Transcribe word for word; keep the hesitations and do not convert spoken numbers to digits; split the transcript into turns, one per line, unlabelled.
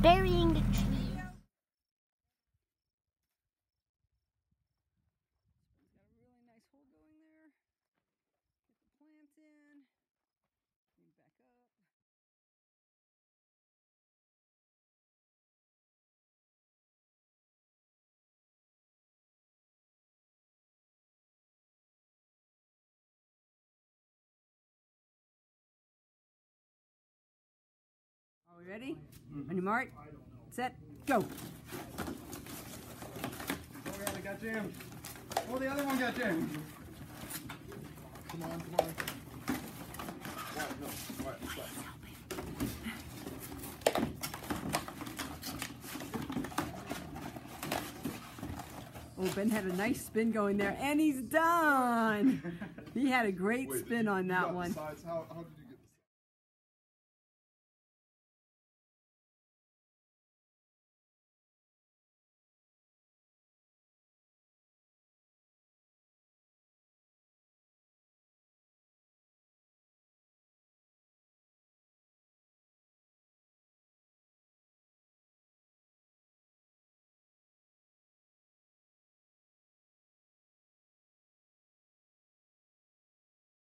burying the tree.
Got a really nice hole going there. Get the plant in. Bring back up. Are we ready? Mm-hmm. On your mark, set, go.
Oh yeah, they got jammed. Oh, the other one got jammed. Come on, come on. Quiet, no, quiet, quiet.
Oh, Ben had a nice spin going there, and he's done. He had a great
Wait,
spin
you,
on
you
that
got
one.
The sides. How, how did you